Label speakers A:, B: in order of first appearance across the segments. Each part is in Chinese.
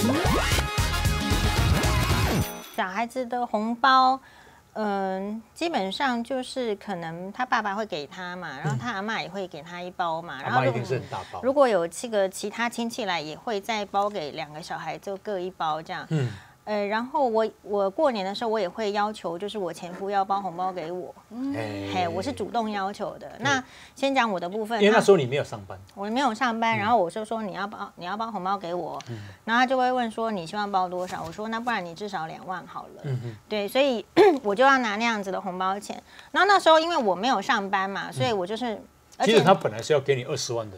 A: 小孩子的红包，基本上就是可能他爸爸会给他嘛，然后他阿嬷也会给他一包嘛，然后
B: 一定是很大包。
A: 如果有其他亲戚来，也会再包给2个小孩，就各一包这样。然后我过年的时候，我也会要求，就是我前夫要包红包给我，我是主动要求的。那先讲我的部分，
B: 因为那时候你没有上班，
A: 我没有上班，然后我就说你要包红包给我，然后他就会问说你希望包多少？我说那不然你至少2万好了，对，所以我就要拿那样子的红包钱。然后那时候因为我没有上班嘛，所以我就是，
B: 其实他本来是要给你20万的。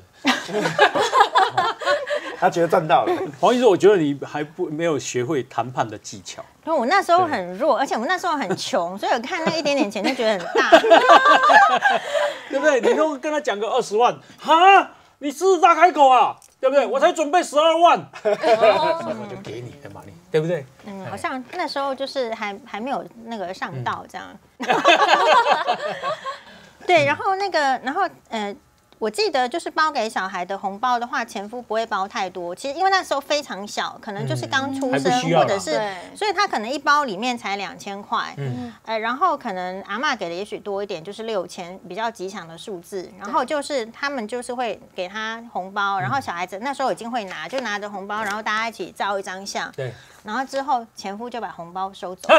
C: 他觉得赚到了。
B: 黄医师，我觉得你还没有学会谈判的技巧。
A: 因为我那时候很弱，而且我那时候很穷，所以我看那一点点钱就觉得很大，
B: 对不对？你都跟他讲个20万，哈，你狮子大开口啊，对不对？我才准备12万，我就给你了嘛，你对不对？
A: 好像那时候就是还没有那个上道这样。对，然后我记得就是包给小孩的红包的话，前夫不会包太多。其实因为那时候非常小，可能就是刚出生，或者是，所以他可能一包里面才2000块。然后可能阿嬷给的也许多一点，就是6000，比较吉祥的数字。然后就是他们就是会给他红包，然后小孩子那时候已经会拿，就拿着红包，然后大家一起照一张相。
B: 对。
A: 然后之后前夫就把红包收走。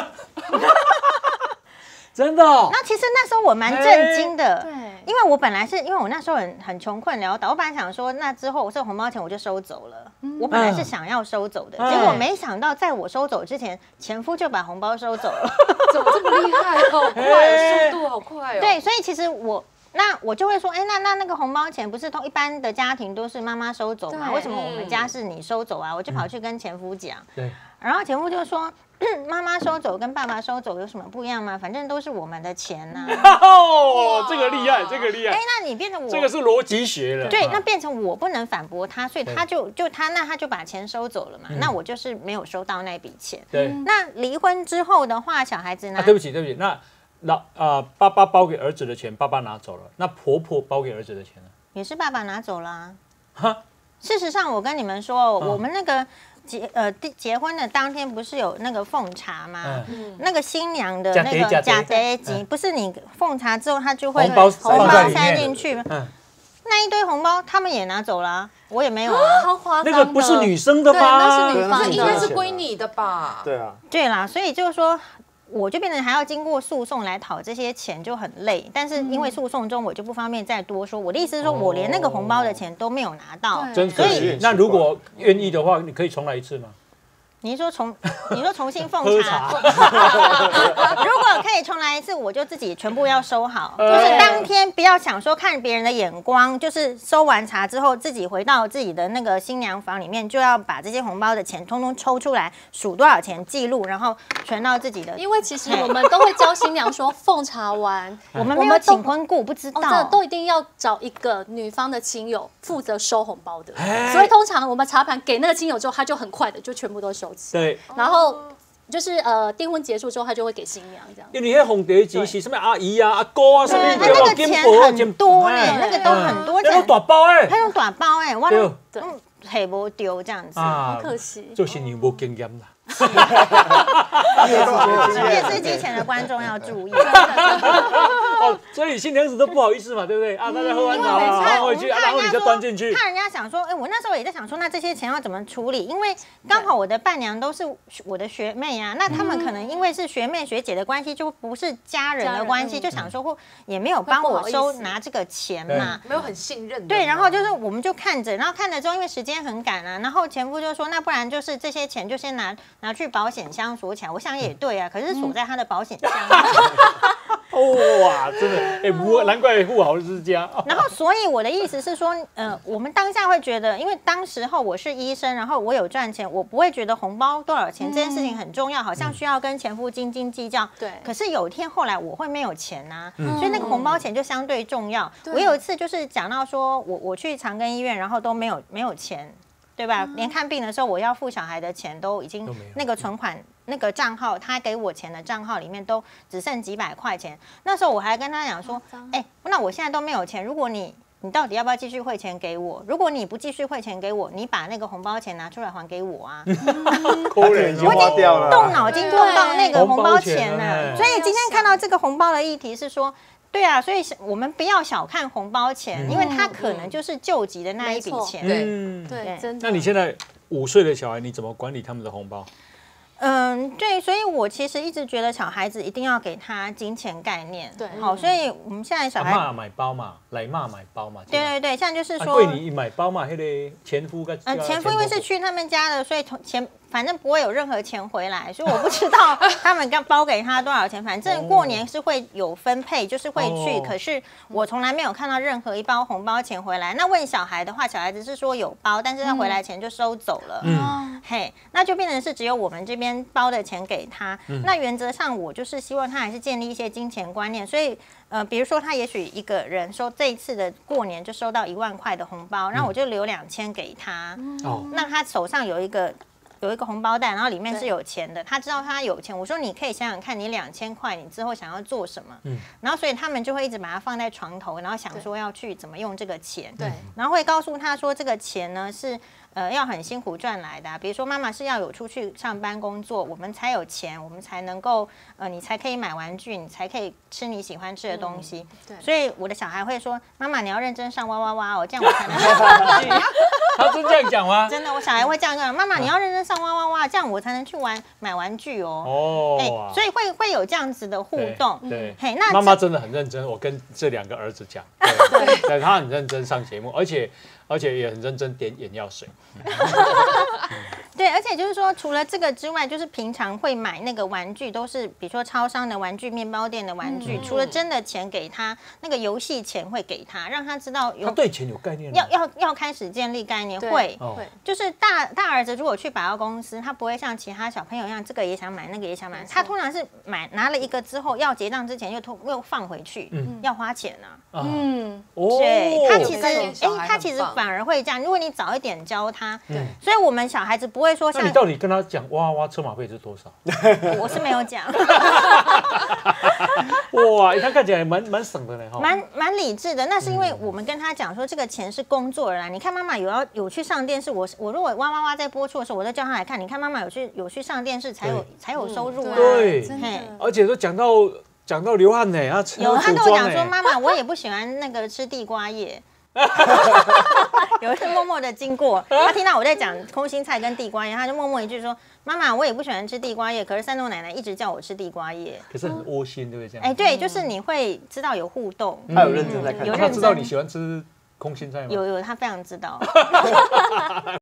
B: 真的、哦？
A: 那其实那时候我蛮震惊的，对，因为我本来是因为我那时候很穷困潦倒，我本来想说那之后我这红包钱我就收走了，我本来是想要收走的，结果没想到在我收走之前，前夫就把红包收走了，
D: 怎么这么厉害？好快，速度好快哦。
A: 对，所以其实我就会说，那个红包钱不是一般的家庭都是妈妈收走吗？为什么我们家是你收走啊？我就跑去跟前夫讲，对，然后前夫就说。妈妈收走跟爸爸收走有什么不一样吗？反正都是我们的钱呐。
B: 哦，这个厉害，这个厉害。
A: 那你变成我，
B: 这个是逻辑学了。
A: 对，那变成我不能反驳他，所以他就把钱收走了嘛。那我就是没有收到那笔钱。对。那离婚之后的话，小孩子呢？
B: 对不起，那爸爸包给儿子的钱，爸爸拿走了。那婆婆包给儿子的钱呢？
A: 也是爸爸拿走了。哈。事实上，我跟你们说，我们那个。结婚的当天不是有那个奉茶吗？那个新娘的那个假爹吉，不是你奉茶之后，他就会红包塞进去。那一堆红包他们也拿走了，我也没有啊。
D: 好夸张！
B: 那个不是女生的吧？
D: 对，那是女方，应该是归你的吧？
C: 对啊。
A: 对啦，所以就是说。我就变成还要经过诉讼来讨这些钱，就很累。但是因为诉讼中，我就不方便再多说。我的意思是说，我连那个红包的钱都没有拿到。
B: 所以那如果愿意的话，你可以重来一次吗？
A: 你说重新奉茶，如果可以重来一次，我就自己全部要收好，就是当天不要想说看别人的眼光，就是收完茶之后自己回到自己的那个新娘房里面，就要把这些红包的钱通通抽出来，数多少钱记录，然后存到自己的。
E: 因为其实我们都会教新娘说，奉茶完，
A: 我们没有请婚顾，不知道，
E: 都一定要找一个女方的亲友负责收红包的，所以通常我们茶盘给那个亲友之后，他就很快的就全部都收。
B: 对，
E: 然后就是订婚结束之后，他就会给新娘这样。
B: 因为你那红碟机是什么阿姨啊、阿哥啊，什么
A: 那个钱很多呢，那个都很多钱。
B: 那种大包哎，
A: 他用大包哎，我黑不丢这样子，
E: 很可惜。
B: 做新娘无经验啦。
A: 电视机前的观众要注意。
B: 所以新娘子都不好意思嘛，对不对？大家喝完茶放回去，然后你就端进去。
A: 怕人家想说，我那时候也在想说，那这些钱要怎么处理？因为刚好我的伴娘都是我的学妹啊，那他们可能因为是学妹学姐的关系，就不是家人的关系，就想说也没有帮我拿这个钱嘛，
D: 没有很信任。
A: 对，然后就是我们就看着，然后看着之后，因为时间很赶啊，然后前夫就说，那不然就是这些钱就先拿去保险箱锁起来。我想也对啊，可是锁在他的保险箱。
B: 哇，真的，难怪富豪之家。
A: 然后，所以我的意思是说，我们当下会觉得，因为当时候我是医生，然后我有赚钱，我不会觉得红包多少钱这件事情很重要，好像需要跟前夫斤斤计较。对。可是有一天后来我会没有钱呐，所以那个红包钱就相对重要。我有一次就是讲到说，我去长庚医院，然后都没有钱。对吧？连看病的时候，我要付小孩的钱都已经那个存款那个账号，他给我钱的账号里面都只剩几百块钱。那时候我还跟他讲说，那我现在都没有钱，如果你你到底要不要继续汇钱给我？如果你不继续汇钱给我，你把那个红包钱拿出来还给我啊！
C: 抠脸已经花掉了，
A: 动脑筋动到那个红包钱了。所以今天看到这个红包的议题是说。对啊，所以我们不要小看红包钱，因为它可能就是救急的那一笔钱。
E: 对，真的。
B: 那你现在5岁的小孩，你怎么管理他们的红包？
A: 对，所以我其实一直觉得小孩子一定要给他金钱概念。
E: 对，
A: 好，所以我们现在小孩
B: 阿嬷买包嘛，来妈买包嘛。
A: 对，现在就是说，
B: 贵你买包嘛，那个前夫跟
A: 前夫因为是去他们家的，所以钱反正不会有任何钱回来，所以我不知道他们刚包给他多少钱。反正过年是会有分配，就是会去，可是我从来没有看到任何一包红包钱回来。那问小孩的话，小孩子是说有包，但是他回来钱就收走了。嘿，那就变成是只有我们这边包的钱给他。那原则上我就是希望他还是建立一些金钱观念，所以比如说他也许一个人收这一次的过年就收到1万块的红包，然后我就留2000给他。那他手上有一个红包袋，然后里面是有钱的，他知道他有钱。我说你可以想想看，你2000块，你之后想要做什么？然后所以他们就会一直把它放在床头，然后想说要去怎么用这个钱。对，然后会告诉他说这个钱呢是要很辛苦赚来的比如说妈妈是要有出去上班工作，我们才有钱，我们才能够你才可以买玩具，你才可以吃你喜欢吃的东西。对，所以我的小孩会说，妈妈你要认真上哇哇哇哦，这样我才能买玩具。
B: 他真这样讲吗？
A: 真的，我小孩会这样讲，妈妈你要认真上哇哇哇，这样我才能去买玩具哦。所以会有这样子的互动。
B: 对，那妈妈真的很认真，我跟这2个儿子讲，对，他很认真上节目，而且也很认真点眼药水。
A: 对，而且就是说，除了这个之外，就是平常会买那个玩具，都是比如说超商的玩具、面包店的玩具。除了真的钱给他，那个游戏钱会给他，让他知道
B: 他对钱有概念。
A: 要开始建立概念，会就是大儿子如果去百货公司，他不会像其他小朋友一样，这个也想买，那个也想买。他通常是拿了一个之后，要结账之前又放回去，要花钱啊。对，他其实反而会这样。如果你早一点教他，所以我们小孩子不会说像。
B: 那你到底跟他讲哇哇车马费是多少？
A: 我是没有讲。
B: 哇，他看起来蛮省的呢，
A: 蛮理智的。那是因为我们跟他讲说，这个钱是工作而来。你看妈妈有去上电视，我如果哇哇哇在播出的时候，我都叫他来看。你看妈妈有去上电视才有收入啊。
B: 对，而且都讲到流汗呢，他
A: 跟我讲说，妈妈我也不喜欢那个吃地瓜叶。有一次默默的经过，他听到我在讲空心菜跟地瓜叶，他就默默一句说：“妈妈，我也不喜欢吃地瓜叶，可是山东奶奶一直叫我吃地瓜叶。”
B: 可是很窝心，对不对？这样。
A: 对，就是你会知道有互动，
C: 他有认真在看，
B: 他知道你喜欢吃空心菜吗？
A: 有，他非常知道。